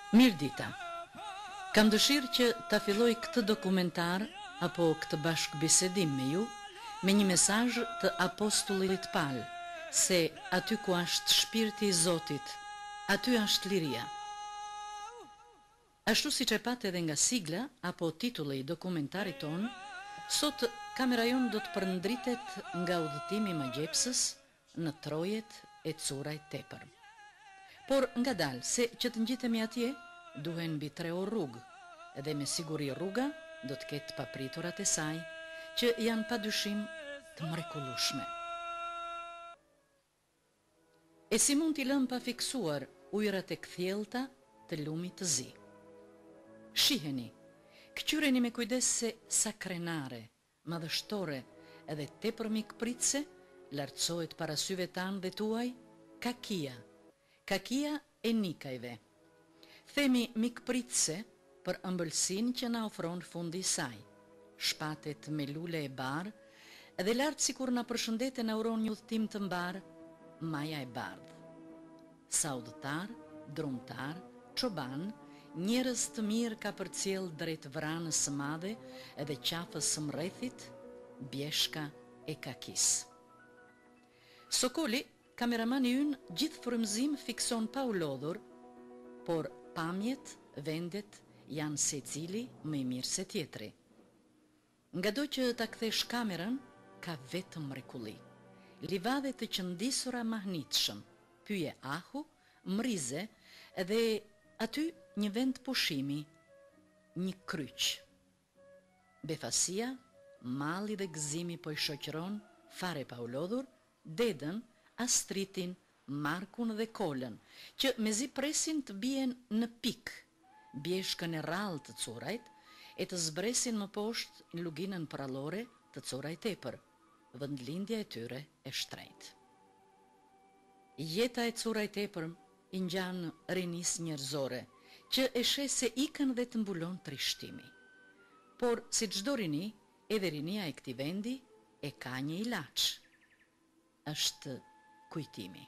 Mirdita, kam dëshirë që ta filloj këtë dokumentar apo këtë bashkëbisedim me ju me një mesazh të apostullit Paul, se aty ku është shpirti i Zotit, aty është liria. Ashtu siç e pat edhe nga sigla apo titulli i dokumentarit ton, sot kamera jon do të përndritet nga udhëtimi i magjepsës në trojet e Curaj Tepër. Por ngadalë se që të ngjitemi atje, duhen mbi 3 orë rrugë, edhe me siguri rruga do të ketë papriturat e saj, që janë padyshim të mrekullueshme. E si mund t'i lëm pa fiksuar ujërat e kthjellta të lumit të zi? Shiheni, këqyreni me kujdes se sa krenare, madhështore edhe tepër mikpritse lartësohet para syve tanë dhe tuaj kakia e nikajve. Themi mikpritse për ëmbëlsinë që na ofron fundi i saj, shpatet me lule e barë, edhe lartë sikur na përshëndete na uron një udhëtim të mbar, maja e bardhë. Sa udhëtar, drumtar, çoban, njerëz të mirë ka përcjell drejt vranës së madhe edhe qafës së mrethit, bjeshka e kakis. Sokoli, kameramani ynë, gjithë frymëzim fikson pa u lodhur, por pamjet, vendet janë secili më i mirë se tjetri. Ngado që ta kthesh kamerën, ka vetëm mrekulli. Livadhe të qëndisura mahnitshëm, pyje ahu, mrize, edhe aty një vend pushimi, një kryq. Befasia, malli dhe gëzimi po i shoqëron, fare pa u lodhur, dedën, astritin, markun dhe kolën, që mezi presin të bien në pik, bjeshkën e rrallë të Curajt, e të zbresin më poshtë në luginën prallore të Curaj Tepër, vendlindja e tyre e shtrejt. Jeta e Curaj Tepër i ngjan rinis njerëzore, që e shes se ikën dhe të mbulon trishtimi. Por, si çdo rini, edhe rinia e këtij vendi e ka një ilaç. Është kujtimi.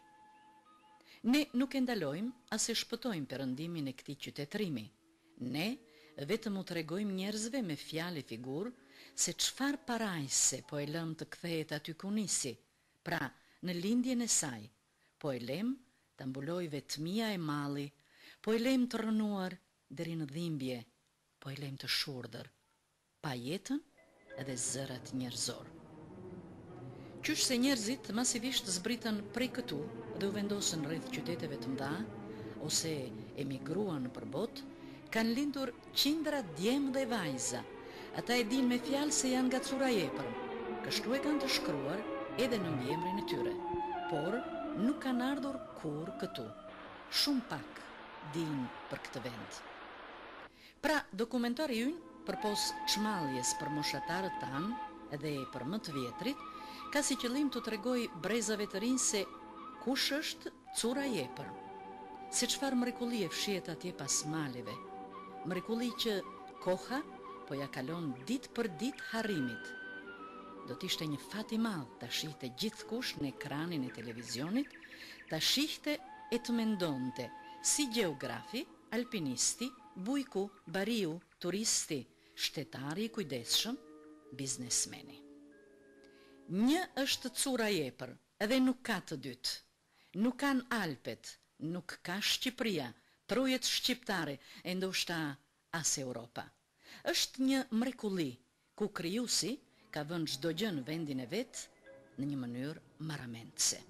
Ne nuk e ndalojmë as e shpëtojmë perëndimin e këtij qytetërimi. Ne vetëm u tregojmë njerëzve me fjalë e figurë se çfarë parajse po e lëm të kthehet aty ku nisi, pra në lindjen e saj, po e lëm të mbuloj vetmia e malli, po e lëm të rënuar deri në dhimbje, po e lëm të shurdhër, pa jetën edhe zërat njerëzor. Qysh se njerëzit masivisht zbritën prej këtu dhe u vendosën rreth qyteteve të mëdha, ose emigruan për botë, kanë lindur qindra djemë dhe vajza. Ata e din me fjalë se janë nga Cura Jepër, kështu e kanë të shkruar edhe në mbiemrin e tyre, por nuk kanë ardhur kur këtu. Shumë pak din për këtë vend. Pra, dokumentari ynë, përpos çmalljes për moshatarët tanë edhe për më të vjetrit, ka si qëllim të tregoj brezave të rinj se kush është Cura Jepër, se çfarë mrekullie fshihet atje pas maleve, mrekulli që koha po ja kalon ditë për ditë harrimit. Do t'ishte një fat i madh ta shihte gjithkush në ekranin e televizionit, ta shihte e të mendonte si gjeografi, alpinisti, bujku, bariu, turisti, shtetari i kujdesshëm, biznesmeni. Një është Cura Jepër, edhe nuk ka të dytë. Nuk kanë Alpet, nuk ka Shqipëria, trojet shqiptare, e ndoshta as Europa. Është një mrekulli ku krijuesi ka vënë çdo gjë në vendin e vet në një mënyrë marramendse.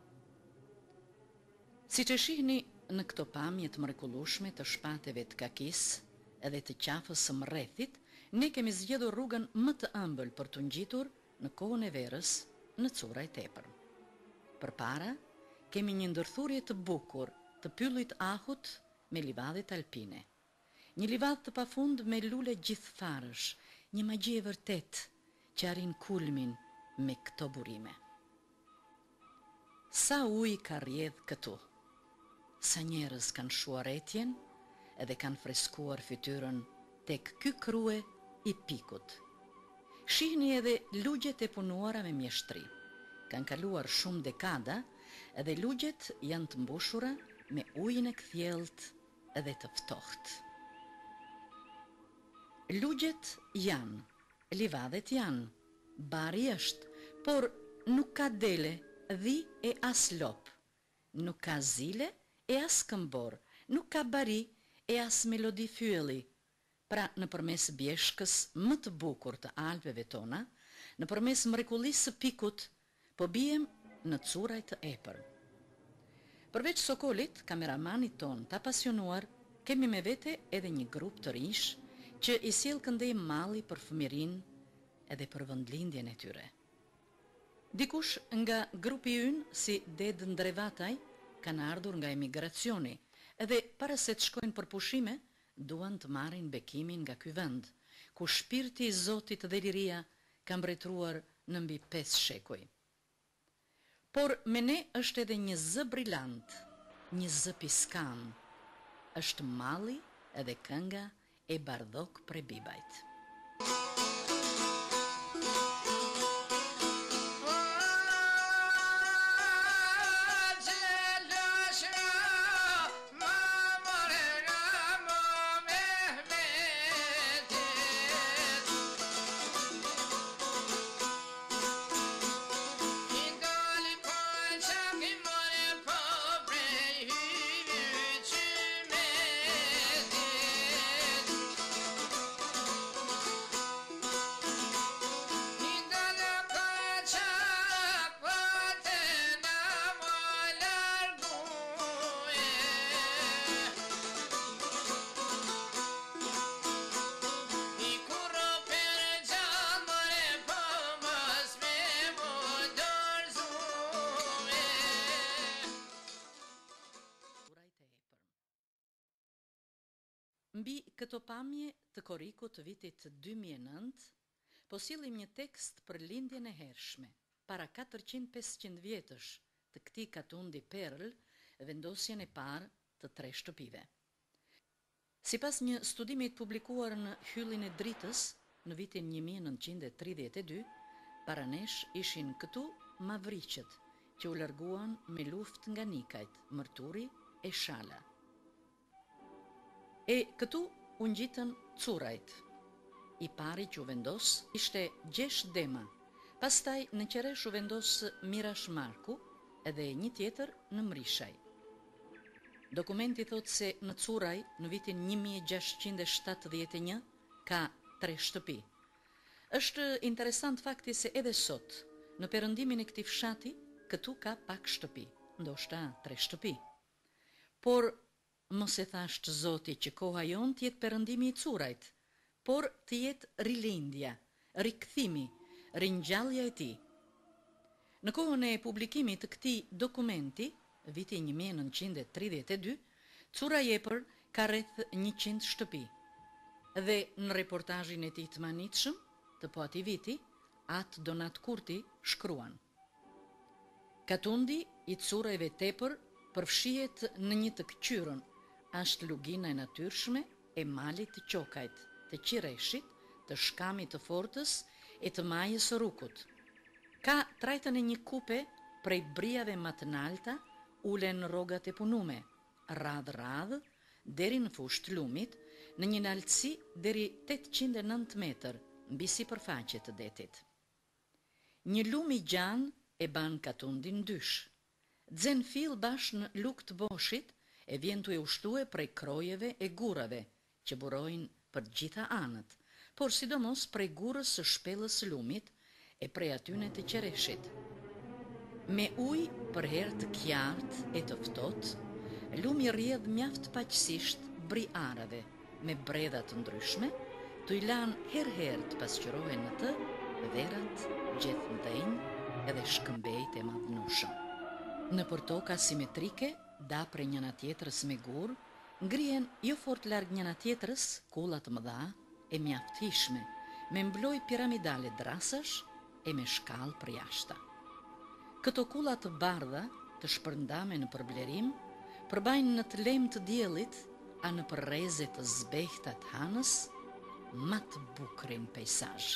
Siç e shihni në këto pamje të mrekullueshme të shpateve të kakis edhe të qafës së mrethit, ne kemi zgjedhur rrugën më të ëmbël për të ngjitur në kohën e verës në Curaj Tepër. Përpara kemi një ndërthurje të bukur të pyllit ahut me livadhet alpine. Një livadh të pafund me lule gjithfarësh, një magji e vërtet që arrin kulmin me këto burime. Sa ujë ka rrjedh këtu, sa njerëz kanë shuar etjen edhe kanë freskuar fytyrën tek ky krye i pikut. Shihni edhe lugjet e punuara me mjeshtri. Kanë kaluar shumë dekada edhe lugjet janë të mbushura me ujin e kthjellët edhe të ftohtë. Lugjet janë, livadhet janë, bari është, por nuk ka dele, dhi e as lop, nuk ka zile e as këmbor, nuk ka bari e as melodi fyelli. Pra në përmes bjeshkës më të bukur të alpeve tona, në përmes mrekullisë së pikut, po bijem në curaj të epër. Përveç Sokolit, kameramanit ton të apasionuar, kemi me vete edhe një grup të rish që i sjell këndej malli për fëmirin edhe për vendlindjen e tyre. Dikush nga grupi ynë, si Ded Ndrevataj, kanë ardhur nga emigracioni edhe para se të shkojnë për pushime, duan të marrin bekimin nga ky vend, ku shpirti i Zotit dhe liria ka mbretëruar në mbi 5 shekuj. Por me ne është edhe një zë brillant, një zë piskan, është malli edhe kënga e Bardhok Prebibajt. Mbi këto pamje të korikut të vitit 2009, po sillim një tekst për lindjen e hershme, para 400-500 vjetësh të këtij katundi Perl, vendosjen e parë të 3 shtëpive. Sipas një studimi të publikuar në Hyllin e Dritës në vitin 1932, para nesh ishin këtu mavriqët që u larguan me luftë nga nikajt, mërturi e shala. E këtu u ngjitën curajt. I pari që u vendos ishte Gjesh Dema, pastaj në Qeresh u vendos Mirash Marku edhe një tjetër në Mrishaj. Dokumenti thot se në Curaj në vitin 1671 ka 3 shtëpi. Është interesant fakti se edhe sot, në perëndimin e këtij fshati, këtu ka pak shtëpi, ndoshta 3 shtëpi. Por mos e thashtë Zoti që koha jon t'jetë perëndimi i Curajt, por t'jetë rilindja, rikthimi, ringjallja e tij. Në kohën e publikimit të këtij dokumenti, viti 1932, Curaj Epër ka rreth 100 shtëpi. Dhe në reportazhin e tij të manitshëm, të po atij viti, Atë Donat Kurti shkruan: Katundi i Curajve tepër përfshihet në një të këqyrën, është lugina e natyrshme e malit të Qokajt, të Qireshit, të Shkamit të Fortës e të Majës së Rukut. Ka trajtën e një kupe prej brijave më të nalta, ulen në rrogat e punume, radh deri në fushë të lumit, në një naltësi deri 809 metër mbi sipërfaqe të detit. Një lum i gjan e ban katundin dysh. Xen fill bash në luk të boshit e vjen të e ushtue prej krojeve e gurave, që burojnë për gjitha anët, por sidomos prej gurës së shpellës së lumit e prej atyne të Qereshit. Me ujë për herë të qartë e të ftohtë, lumi rrjedh mjaft paqësisht briarave me bredha të ndryshme, të i lanë herë të pasqyrohen në të verat, gjethndenj edhe shkëmbejt e madhnushëm. Në përtoka simetrike, dapre njëna tjetrës me gur, ngrihen jo fort larg njëna tjetrës kulla të mëdha e mjafthishme, me mbloj piramidale drasash e me shkallë për jashta. Këto kulla të bardha, të shpërndame në përblerim, përbajnë në të lem të diellit, a në përreze të zbehta të hanës, ma të bukrin pejsazh.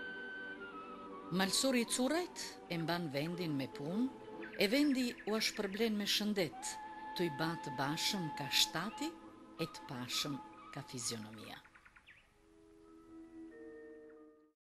Malsori i Curajt e mban vendin me punë, e vendi u ashpërblen me shëndet, të i batë bashëm ka shtati e të pashëm ka fizionomia.